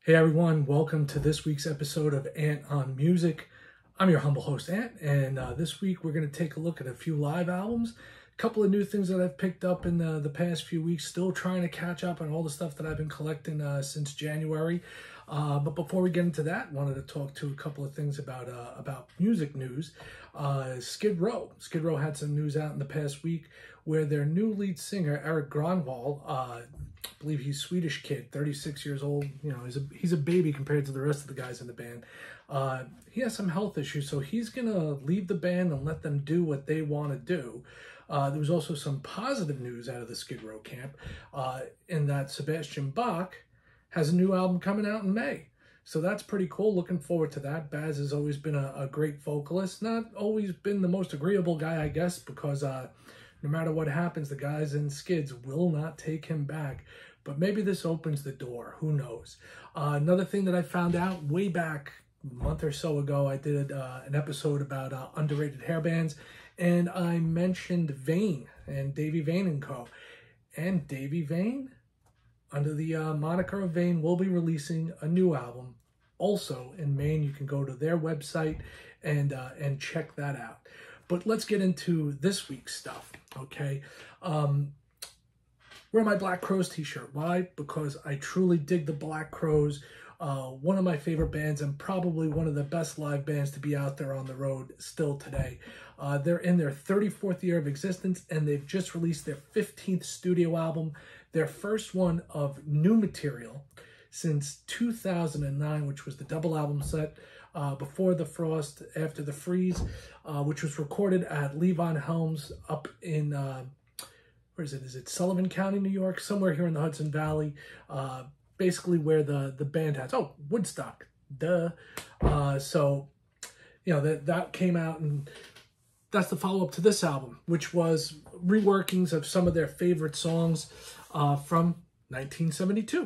Hey everyone, welcome to this week's episode of Ant on Music. I'm your humble host Ant, and this week we're going to take a look at a few live albums, a couple of new things that I've picked up in the past few weeks, still trying to catch up on all the stuff that I've been collecting since January. But before we get into that, I wanted to talk to a couple of things about music news. Skid Row. Skid Row had some news out in the past week where their new lead singer, Erik Grönwall, I believe he's Swedish kid, 36 years old. You know, he's a baby compared to the rest of the guys in the band. He has some health issues, so he's going to leave the band and let them do what they want to do. There was also some positive news out of the Skid Row camp in that Sebastian Bach has a new album coming out in May. So that's pretty cool. Looking forward to that. Baz has always been a great vocalist. Not always been the most agreeable guy, I guess, because no matter what happens, the guys in Skids will not take him back. But maybe this opens the door. Who knows? Another thing that I found out way back a month or so ago, I did an episode about underrated hair bands, and I mentioned Vane and Davey Vane & Co. And Davey Vane, under the moniker of Vane, will be releasing a new album also in May. You can go to their website and check that out. But let's get into this week's stuff, okay? Wear my Black Crowes t-shirt. Why? Because I truly dig the Black Crowes. One of my favorite bands and probably one of the best live bands to be out there on the road still today. They're in their 34th year of existence, and they've just released their 15th studio album, their first one of new material since 2009, which was the double album set, Before the Frost, After the Freeze, which was recorded at Levon Helms up in, where is it? Is it Sullivan County, New York? Somewhere here in the Hudson Valley, basically where the band has, Woodstock, duh. So, you know, that came out, and that's the follow-up to this album, which was reworkings of some of their favorite songs from 1972.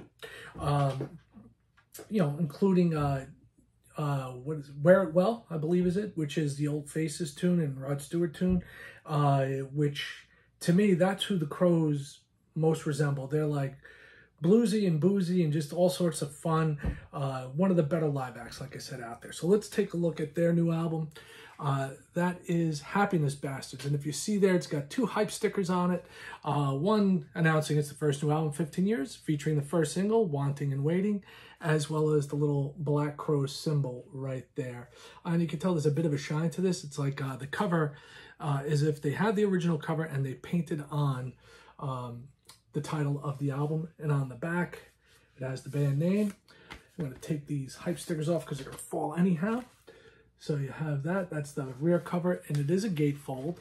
You know, including what is Wear It Well, I believe is it, which is the Old Faces tune and Rod Stewart tune, which to me, that's who the Crowes most resemble. They're like bluesy and boozy and just all sorts of fun. One of the better live acts, like I said, out there. So let's take a look at their new album. That is Happiness Bastards. And if you see there, it's got two hype stickers on it. One announcing it's the first new album, 15 years, featuring the first single, Wanting and Waiting, as well as the little Black Crow symbol right there. And you can tell there's a bit of a shine to this. It's like the cover is if they had the original cover and they painted on the title of the album. And on the back, it has the band name. I'm going to take these hype stickers off because they're going to fall anyhow. So you have that. That's the rear cover, and it is a gatefold.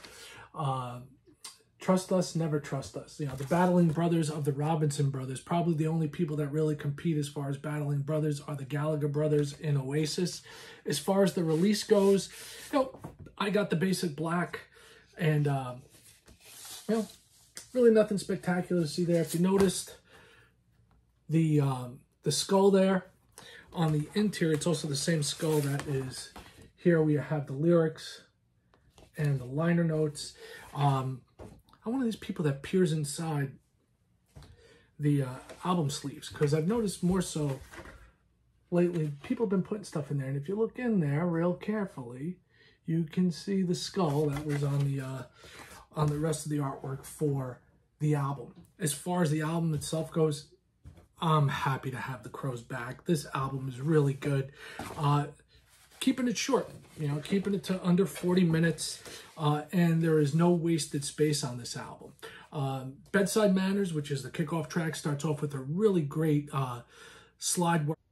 Trust us, never trust us. You know, the battling brothers of the Robinson brothers, probably the only people that really compete as far as battling brothers are the Gallagher brothers in Oasis. As far as the release goes, you know, I got the basic black, and you know, really nothing spectacular to see there. If you noticed the skull there on the interior, it's also the same skull that is here. We have the lyrics and the liner notes. I'm one of these people that peers inside the album sleeves, because I've noticed more so lately, people have been putting stuff in there. And if you look in there real carefully, you can see the skull that was on the rest of the artwork for the album. As far as the album itself goes, I'm happy to have the Crowes back. This album is really good. Keeping it short, you know, keeping it to under 40 minutes, and there is no wasted space on this album. Bedside Manners, which is the kickoff track, starts off with a really great slide work.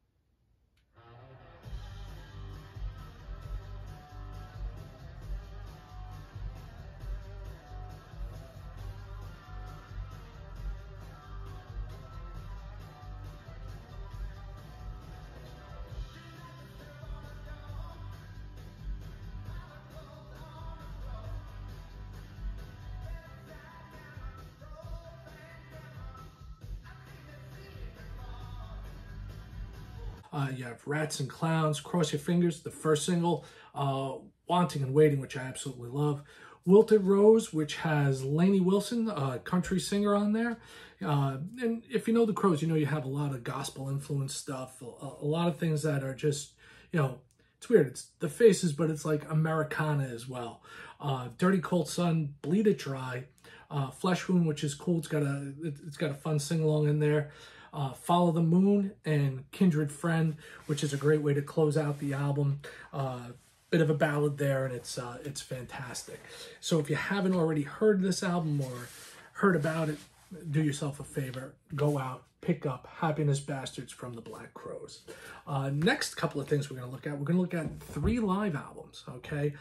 You have Rats and Clowns, Cross Your Fingers, the first single, Wanting and Waiting, which I absolutely love, Wilted Rose, which has Lainey Wilson, a country singer, on there. And if you know the Crowes, you know you have a lot of gospel influence stuff, a lot of things that are just, you know, it's weird. It's the Faces, but it's like Americana as well. Dirty Cold Sun, Bleed It Dry, Flesh Wound, which is cool. It's got a fun sing-along in there. Follow the Moon and Kindred Friend, which is a great way to close out the album. Bit of a ballad there, and it's fantastic. So if you haven't already heard this album or heard about it, do yourself a favor, go out, pick up Happiness Bastards from the Black Crowes. Next couple of things we're going to look at. We're going to look at 3 live albums, okay?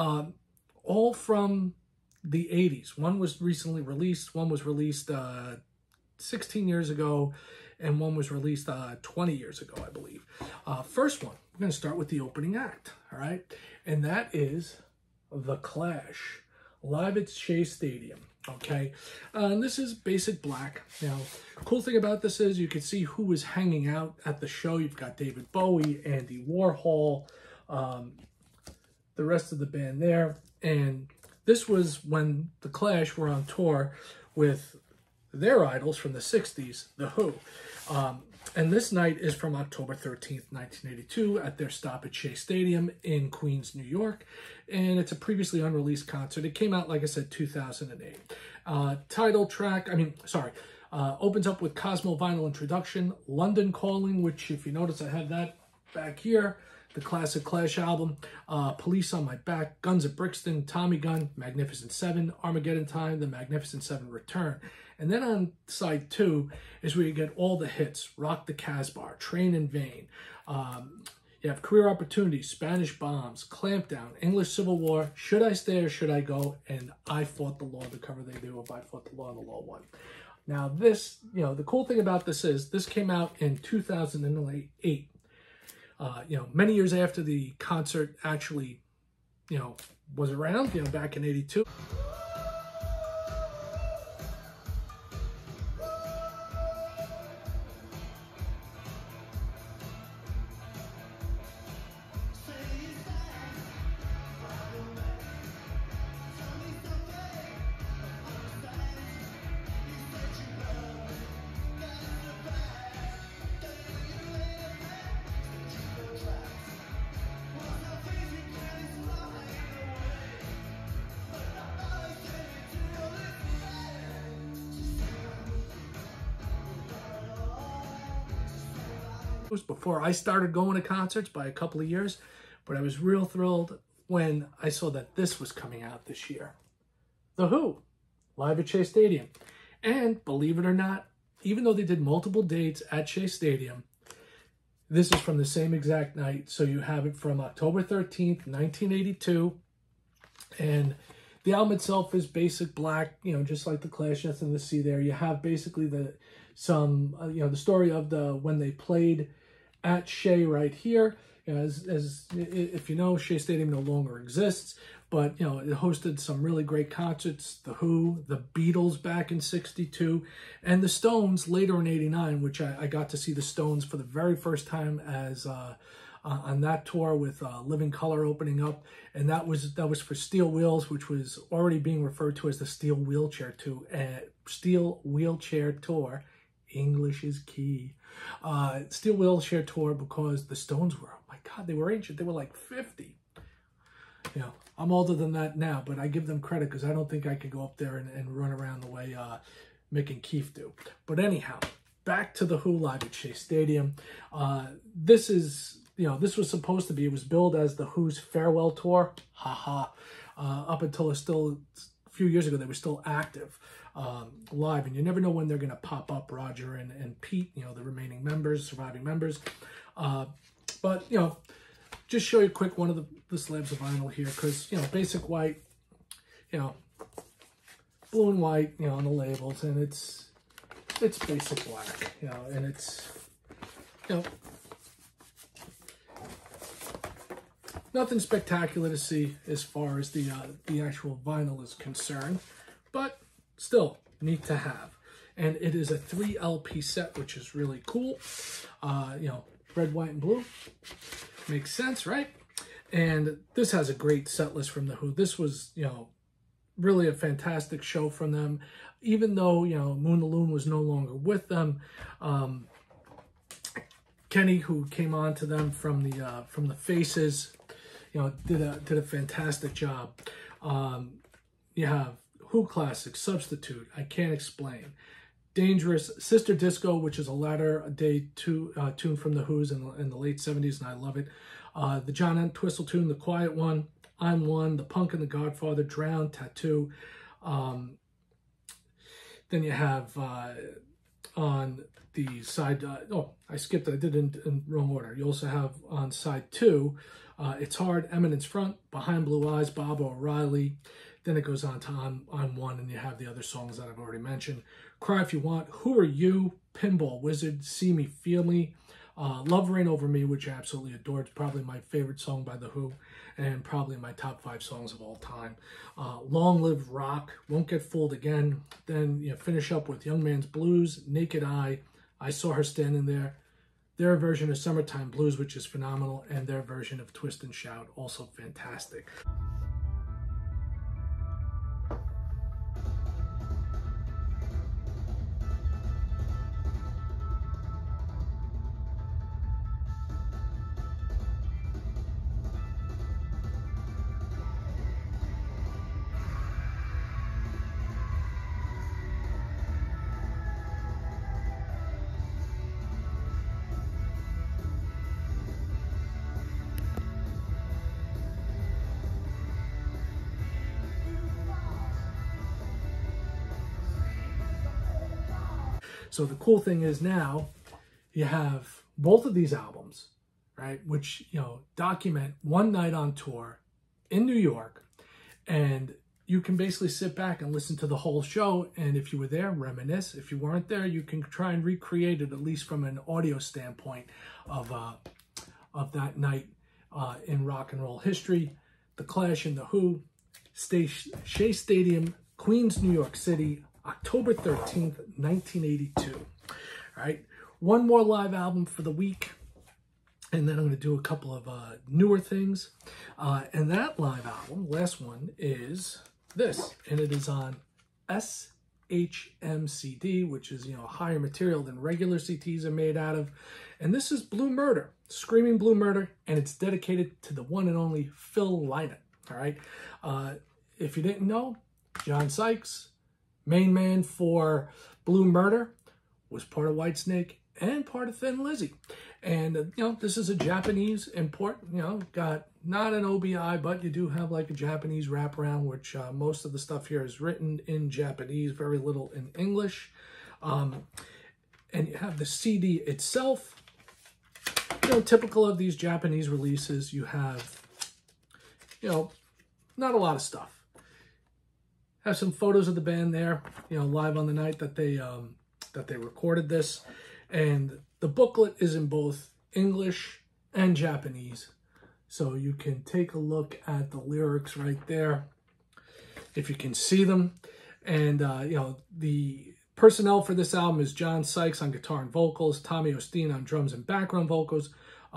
All from the 80s. One was recently released. One was released 16 years ago, and one was released 20 years ago, I believe. First one, we're going to start with the opening act, all right? And that is The Clash, live at Shea Stadium. Okay, and this is Basic Black. Now, cool thing about this is you can see who was hanging out at the show. You've got David Bowie, Andy Warhol, the rest of the band there. And this was when The Clash were on tour with their idols from the 60s, The Who. And this night is from October 13th, 1982 at their stop at Shea Stadium in Queens, New York. And it's a previously unreleased concert. It came out, like I said, 2008. Title track, opens up with Cosmo Vinyl Introduction, London Calling, which if you notice I have that back here, the classic Clash album, Police on My Back, Guns at Brixton, Tommy Gun, Magnificent Seven, Armageddon Time, The Magnificent Seven Return. And then on side 2 is where you get all the hits, Rock the Casbah, Train in Vain. You have Career Opportunities, Spanish Bombs, Clampdown, English Civil War, Should I Stay or Should I Go, and I Fought the Law, the cover they do of I Fought the Law and the Law Won. Now this, you know, the cool thing about this is this came out in 2008. Many years after the concert actually, was around, back in 82. Before I started going to concerts by a couple of years, but I was real thrilled when I saw that this was coming out this year. The Who, live at Shea Stadium. And believe it or not, even though they did multiple dates at Shea Stadium, this is from the same exact night. So you have it from October 13th, 1982. And the album itself is basic black, just like The Clash, nothing to see there. You have basically the story of when they played at Shea right here. As if you know, Shea Stadium no longer exists, but it hosted some really great concerts. The Who, the Beatles back in '62, and the Stones later in '89, which I got to see the Stones for the very first time as on that tour with Living Colour opening up, and that was for Steel Wheels, which was already being referred to as the Steel Wheelchair Tour. English is key. Steel Wheelchair Tour, because the Stones were, oh my God, they were ancient. They were like 50. I'm older than that now, but I give them credit because I don't think I could go up there and run around the way Mick and Keith do. But anyhow, back to the Who live at Shea Stadium. This was supposed to be, it was billed as the Who's farewell tour. Up until a few years ago, they were still active. Live, and you never know when they're going to pop up, Roger and Pete, the remaining members, surviving members. But, just show you quick one of the slabs of vinyl here, because, basic white, blue and white, on the labels, and it's basic black, and it's, nothing spectacular to see as far as the actual vinyl is concerned, but still neat to have. And it is a 3 LP set, which is really cool. Red, white, and blue. Makes sense, right? And this has a great set list from The Who. This was, really a fantastic show from them. Even though, you know, Moon the Loon was no longer with them, Kenny, who came on to them from the Faces, you know, did a fantastic job. You have Who Classics, Substitute, I Can't Explain, Dangerous, Sister Disco, which is a latter day tune from the Who's in the late 70s, and I love it. The John Entwistle tune, The Quiet One, I'm One, The Punk and the Godfather, Drown, Tattoo. Then you have on the side, oh, I skipped it, I did it in wrong order. You also have on side 2, It's Hard, Eminence Front, Behind Blue Eyes, Bob O'Reilly. Then it goes on to on One, and you have the other songs that I've already mentioned. Cry If You Want, Who Are You, Pinball Wizard, See Me, Feel Me, Love Reign Over Me, which I absolutely adore. It's probably my favorite song by The Who, and probably my top 5 songs of all time. Long Live Rock, Won't Get Fooled Again. Then you finish up with Young Man's Blues, Naked Eye, I Saw Her Standing There, their version of Summertime Blues, which is phenomenal, and their version of Twist and Shout, also fantastic. So the cool thing is now you have both of these albums, right, which, you know, document one night on tour in New York, and you can basically sit back and listen to the whole show, and if you were there, reminisce. If you weren't there, you can try and recreate it, at least from an audio standpoint, of that night in rock and roll history. The Clash and The Who, Shea Stadium, Queens, New York City, October 13th, 1982. All right, one more live album for the week, and then I'm going to do a couple of newer things. And that live album, last one, is this, and it is on SHMCD, which is, you know, higher material than regular CTs are made out of. And this is Blue Murder, Screaming Blue Murder, and it's dedicated to the one and only Phil Lynott. All right, if you didn't know, John Sykes, main man for Blue Murder, was part of Whitesnake and part of Thin Lizzy. And, you know, this is a Japanese import, you know, got not an OBI, but you do have like a Japanese wraparound, which most of the stuff here is written in Japanese, very little in English. And you have the CD itself. You know, typical of these Japanese releases, you have, you know, not a lot of stuff. Have some photos of the band there, you know, live on the night that they recorded this. And the booklet is in both English and Japanese. So you can take a look at the lyrics right there, if you can see them. And, you know, the personnel for this album is John Sykes on guitar and vocals, Tommy Osteen on drums and background vocals,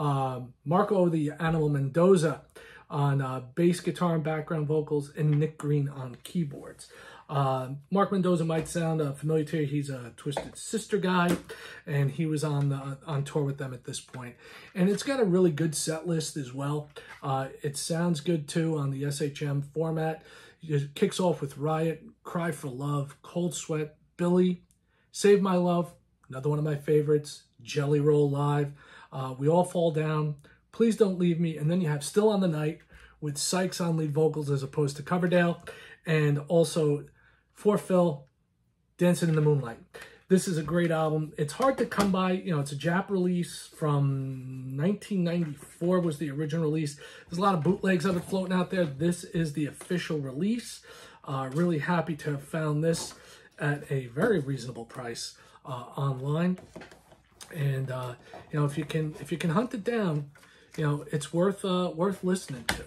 Marco the Animal Mendoza on bass guitar and background vocals, and Nick Green on keyboards. Mark Mendoza might sound familiar to you. He's a Twisted Sister guy, and he was on tour with them at this point. And it's got a really good set list as well. It sounds good too on the SHM format. It kicks off with Riot, Cry for Love, Cold Sweat, Billy, Save My Love, another one of my favorites, Jelly Roll Live, We All Fall Down, Please Don't Leave Me, and then you have Still on the Night with Sykes on lead vocals as opposed to Coverdale, and also for Phil, Dancing in the Moonlight. This is a great album. It's hard to come by. You know, it's a Jap release from 1994 was the original release. There's a lot of bootlegs of it floating out there. This is the official release. Really happy to have found this at a very reasonable price online. And you know, if you can hunt it down, you know, it's worth listening to.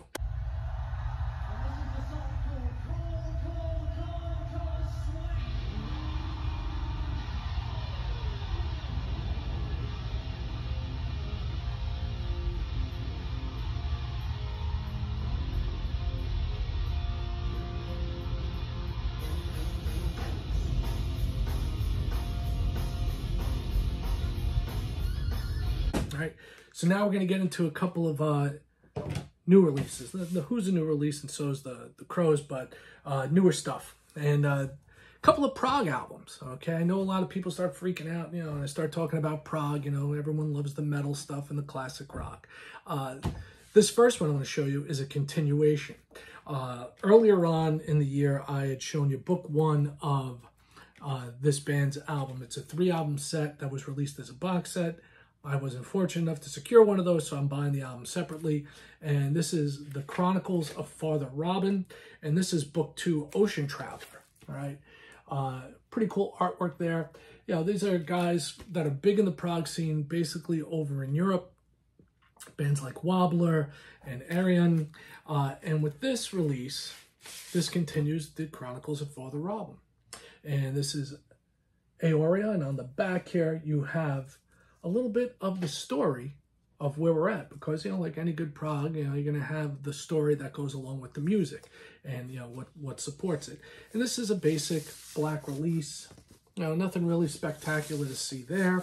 All right, so now we're going to get into a couple of new releases. The Who's a new release, and so is the Crows, but newer stuff. And a couple of prog albums, okay? I know a lot of people start freaking out, and I start talking about prog, everyone loves the metal stuff and the classic rock. This first one I'm going to show you is a continuation. Earlier on in the year, I had shown you book 1 of this band's album. It's a 3-album set that was released as a box set. I wasn't fortunate enough to secure one of those, so I'm buying the album separately. And this is The Chronicles of Father Robin, and this is book 2, Ocean Traveler. All right, pretty cool artwork there. These are guys that are big in the prog scene, basically over in Europe. Bands like Wobbler and Arion. And with this release, this continues The Chronicles of Father Robin. And this is Aoria, and on the back here, you have a little bit of the story of where we're at, because like any good prog, you're going to have the story that goes along with the music, and what supports it. And this is a basic black release. Nothing really spectacular to see there.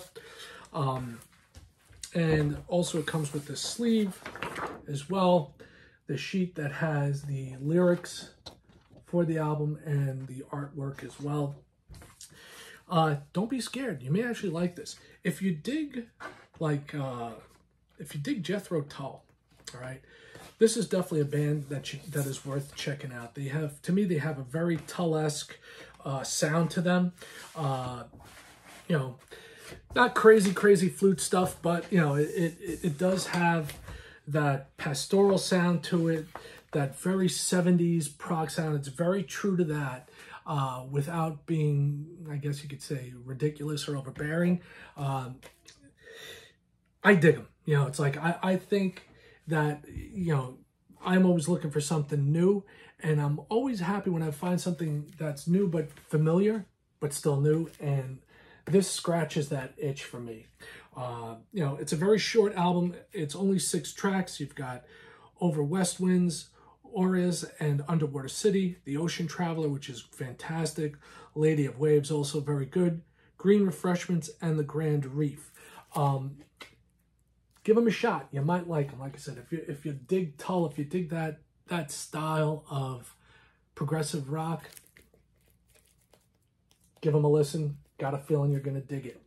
And also it comes with this sleeve as well, the sheet that has the lyrics for the album and the artwork as well. Don't be scared. You may actually like this. If you dig, Jethro Tull, all right, this is definitely a band that is worth checking out. They have a very Tull-esque sound to them. Not crazy flute stuff, but it does have that pastoral sound to it, that very 70s prog sound. It's very true to that, without being, I guess you could say, ridiculous or overbearing. I dig them. It's like, I think that, I'm always looking for something new, and I'm always happy when I find something that's new but familiar, but still new, and this scratches that itch for me. It's a very short album. It's only 6 tracks. You've got Over West Winds, Auras, and Underwater City, The Ocean Traveler, which is fantastic, Lady of Waves, also very good, Green Refreshments, and The Grand Reef. Give them a shot. You might like them. Like I said, if you dig Tull, if you dig that style of progressive rock, give them a listen. Got a feeling you're going to dig it.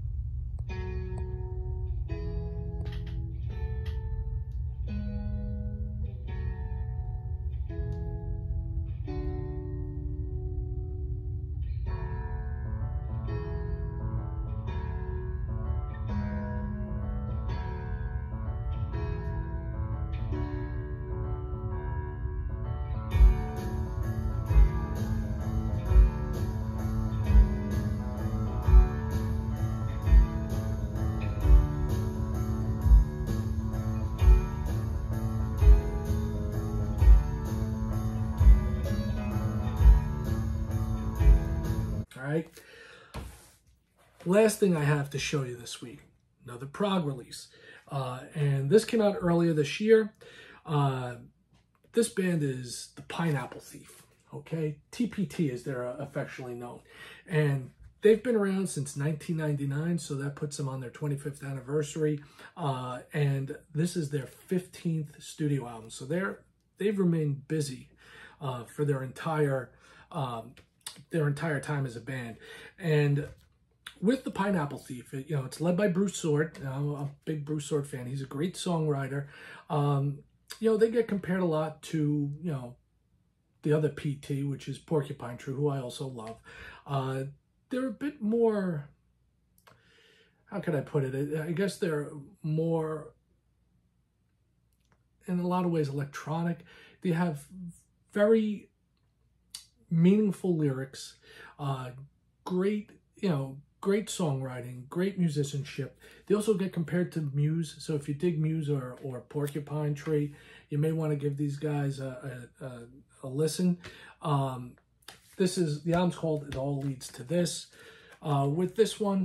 All right. Last thing I have to show you this week, another prog release. And this came out earlier this year. This band is the Pineapple Thief, okay? TPT, as they're affectionately known. And they've been around since 1999, so that puts them on their 25th anniversary. And this is their 15th studio album. So they've remained busy for their entire time as a band. And with the Pineapple Thief, it's led by Bruce Sword. I'm a big Bruce Sword fan. He's a great songwriter. They get compared a lot to, the other PT, which is Porcupine Tree, who I also love. They're a bit more, how could I put it? I guess they're more, in a lot of ways, electronic. They have very meaningful lyrics, great songwriting, great musicianship. They also get compared to Muse. So if you dig Muse or Porcupine Tree, you may want to give these guys a listen. The album's called It All Leads to This. With this one,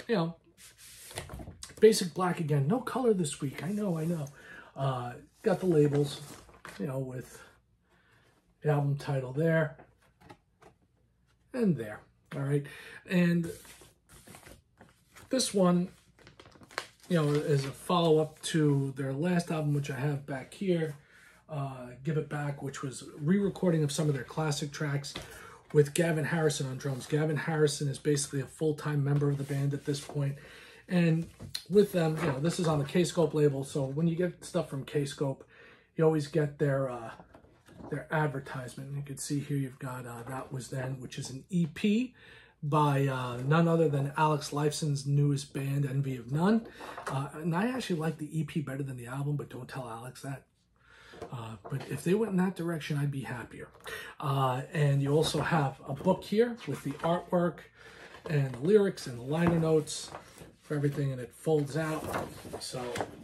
basic black again. No color this week. I know. Got the labels, with the album title there and there. All right. And this one, you know, as a follow-up to their last album, which I have back here, Give It Back, which was re-recording of some of their classic tracks with Gavin Harrison on drums. Gavin Harrison is basically a full-time member of the band at this point. And with them, you know, this is on the Kscope label, so when you get stuff from Kscope, you always get their advertisement. And you can see here you've got That Was Then, which is an EP by none other than Alex Lifeson's newest band, Envy of None. And I actually like the EP better than the album, but don't tell Alex that. But if they went in that direction, I'd be happier. And you also have a book here with the artwork and the lyrics and the liner notes for everything, and it folds out. So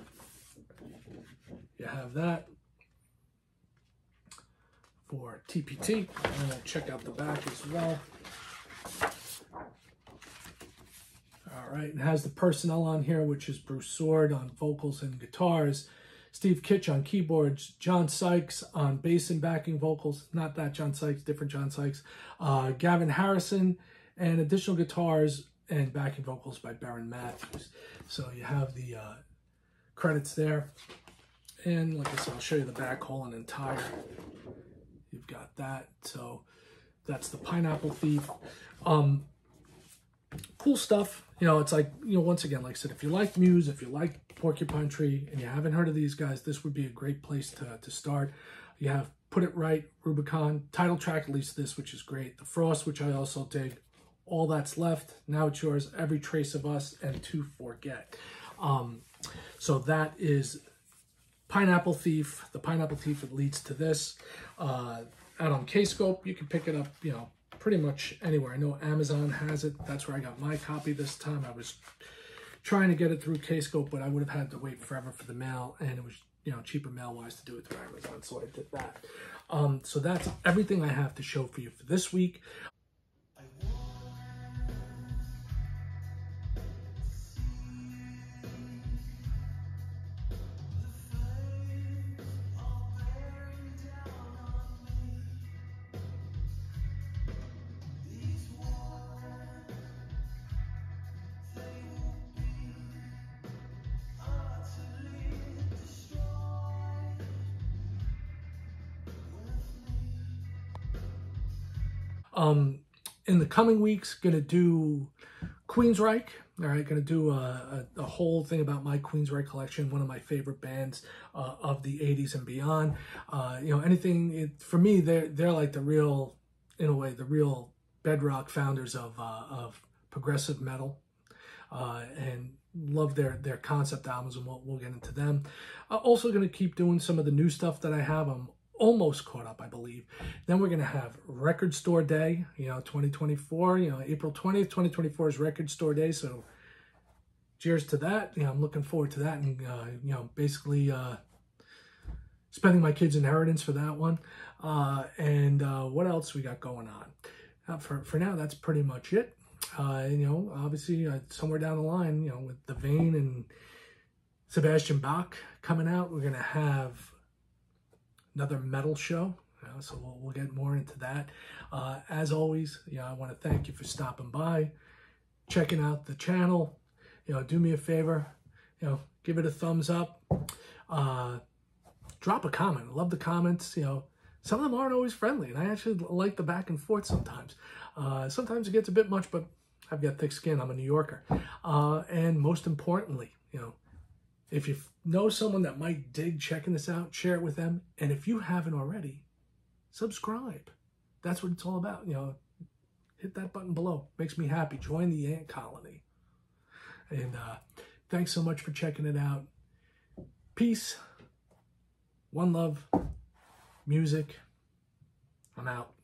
you have that for TPT. And we'll check out the back as well. All right, it has the personnel on here, which is Bruce Sword on vocals and guitars, Steve Kitch on keyboards, John Sykes on bass and backing vocals, not that John Sykes, different John Sykes, Gavin Harrison, and additional guitars and backing vocals by Baron Matthews. So you have the credits there. And like I said, I'll show you the back whole and entire. You've got that. So that's the Pineapple Thief. Cool stuff. You know, it's like, you know, once again, like I said, if you like Muse, if you like Porcupine Tree, and you haven't heard of these guys, this would be a great place to start. You have Put It Right, Rubicon, title track, at least this, which is great. The Frost, which I also dig. All That's Left, Now It's Yours, Every Trace of Us, and To Forget. So that is Pineapple Thief. The Pineapple Thief, it leads to this. Out on Kscope, you can pick it up, you know, pretty much anywhere. I know Amazon has it. That's where I got my copy this time. I was trying to get it through Kscope, but I would have had to wait forever for the mail, and it was, you know, cheaper mail-wise to do it through Amazon, so I did that. So that's everything I have to show for you for this week. In the coming weeks, gonna do Queensryche. All right, gonna do a whole thing about my Queensryche collection, one of my favorite bands of the 80s and beyond. You know, anything, for me, they're like the real, in a way, the real bedrock founders of progressive metal, and love their concept albums, and we'll get into them. Also gonna keep doing some of the new stuff that I have. I'm almost caught up, I believe. Then we're going to have Record Store Day, you know, 2024, you know, April 20th, 2024 is Record Store Day. So cheers to that. You know, I'm looking forward to that, and, you know, basically spending my kids' inheritance for that one. And what else we got going on? For now, that's pretty much it. You know, obviously somewhere down the line, you know, with The Vein and Sebastian Bach coming out, we're going to have another metal show, you know, so we'll get more into that. As always, you know, I want to thank you for stopping by, checking out the channel. You know, do me a favor, you know, give it a thumbs up, drop a comment. I love the comments. You know, some of them aren't always friendly, and I actually like the back and forth sometimes. Sometimes it gets a bit much, but I've got thick skin. I'm a New Yorker. And most importantly, you know, if you know someone that might dig checking this out, share it with them. And if you haven't already, subscribe. That's what it's all about. You know, hit that button below. Makes me happy. Join the ant colony. And thanks so much for checking it out. Peace. One love. Music. I'm out.